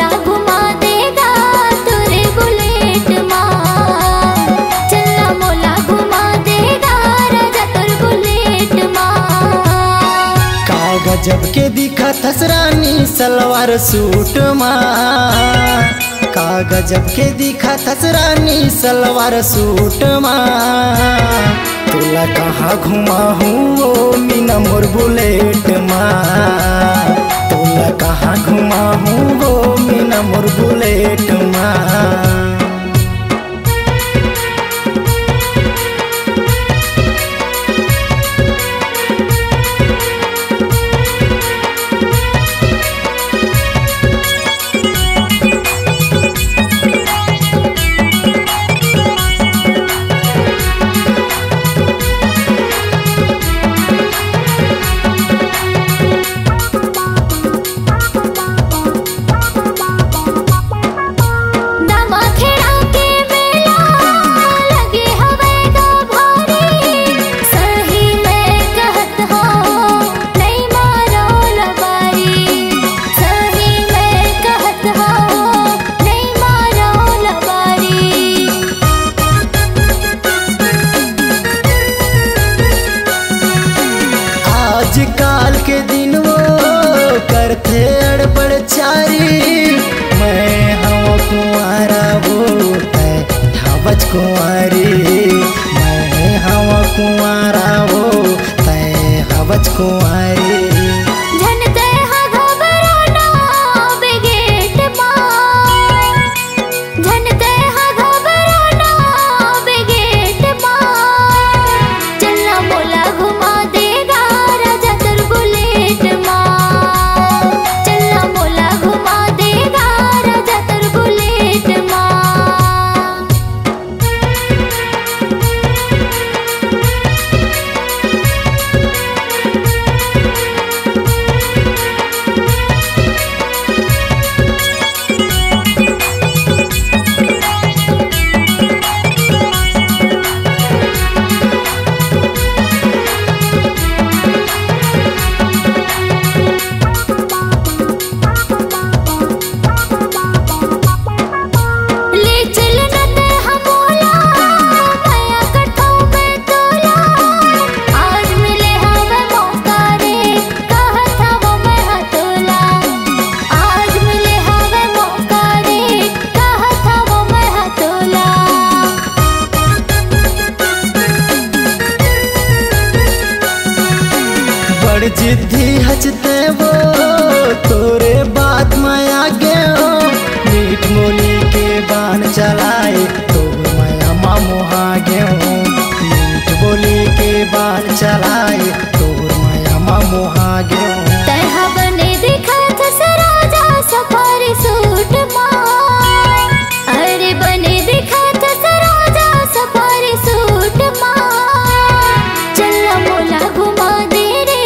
मोला घुमा देगा तुरे बुलेट माँ। चलना मोला घुमा देगा राजा तुर बुलेट माँ। का गजब के दिखा थसरानी सलवार सूट माँ। का गजब के दिखा थसरानी सलवार सूट माँ। तुला कहाँ घुमा हूँ मीना मोर बुलेट माँ। तुला कहाँ घुमा हूँ मीना मोर बुलेट माँ। आजकल के दिन वो करते अड़बड़ चारी। मैं हवा कुंवारा वो है हवच कुंवारी। मैं हवा कुंवारा वो है हवच कुंवारी। जिद्दी हचते वो तोरे बात में आगे हो। मीठ मोली के बाण चलाए तो मैं मामू आगे हूँ। मीठ बोली के बाण चलाए तो मैं मामू आगे हूँ। तरह बने दिखा थसराजा सफारी सूट माँ। अरे बने दिखा थसराजा सफारी सूट माँ। चलना मोला घुमा दे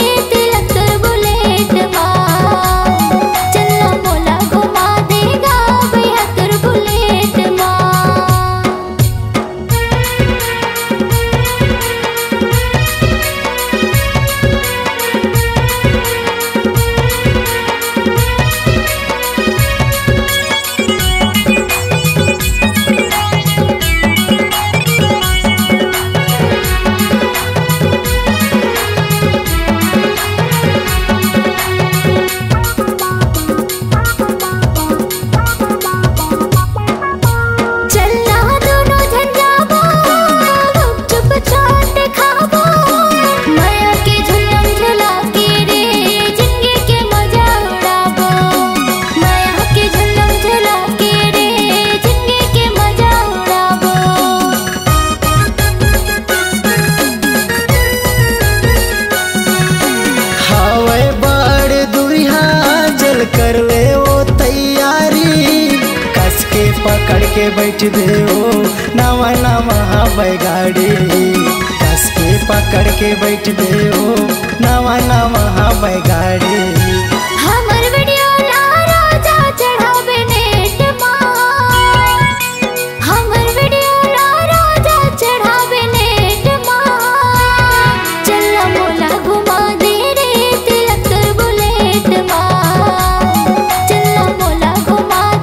कर ले वो तैयारी। कस के पकड़ के बैठ दे वो नवा नवा बैगाड़ी। कस के पकड़ के बैठ दे वो नवा नवा बैगाड़ी। हमर वीडियो ना राजा चढ़ावे नेट माँ। हमर वीडियो ना राजा चढ़ावे नेट माँ। चलना मोला घुमा दे रे तिलक बुलेट माँ। चलना मोला घुमा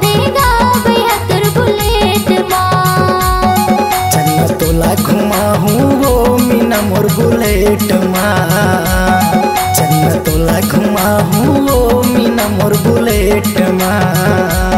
बुलेट चन्न तोला घुमा हूँ मीना मोर बुलेट